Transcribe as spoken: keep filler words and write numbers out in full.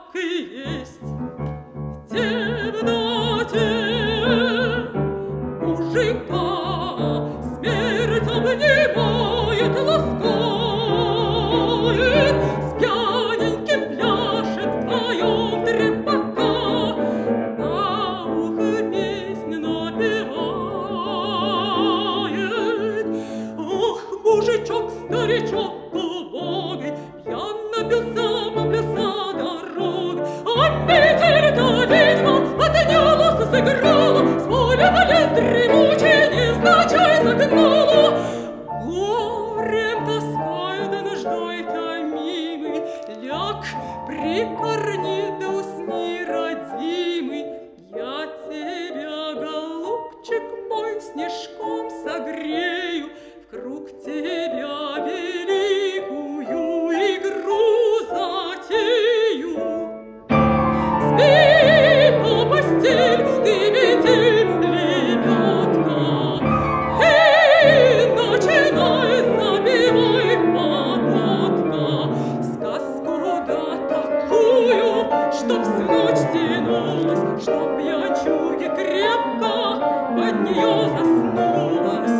так и есть. В темноте мужика смерть обнимает, ласкает, с пьяненьким пляшет вдвоем трепака, на ухо песню напевает. Ох, мужичок, старичок убогий, пьян напился, попляса дорогой, а Петелька ведьма отнялась, сыграла, с поля в лес дремучий незначай загнала. Горем тоскою да нуждой томимый, ляг, прикорни да усни, родимый. Я тебя, голубчик мой, снежком согрею, вкруг тебя великую игру затею. Спи по постель, ты метель, лебедка, эй, начинай, запевай, погодка, сказку да такую, чтоб всю ночь тянулась, чтоб я чуя крепко под нее заснулась.